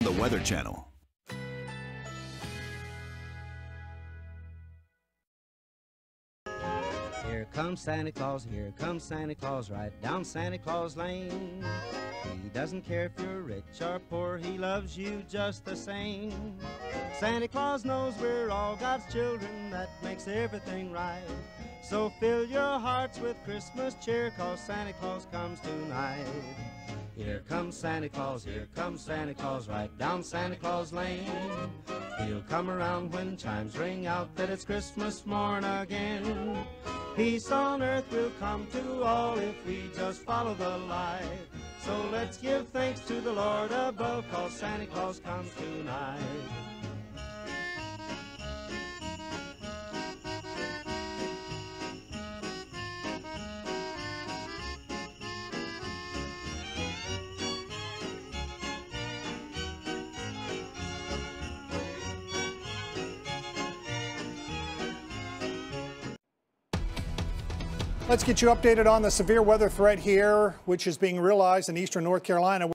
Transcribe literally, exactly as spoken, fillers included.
the Weather Channel. Here comes Santa Claus, here comes Santa Claus, right down Santa Claus Lane. He doesn't care if you're rich or poor, he loves you just the same. Santa Claus knows we're all God's children, that makes everything right. So fill your hearts with Christmas cheer, 'cause Santa Claus comes tonight. Here comes Santa Claus, here comes Santa Claus, right down Santa Claus Lane. He'll come around when chimes ring out that it's Christmas morn again. Peace on earth will come to all if we just follow the light. So let's give thanks to the Lord above, 'cause Santa Claus comes tonight. Let's get you updated on the severe weather threat here, which is being realized in eastern North Carolina.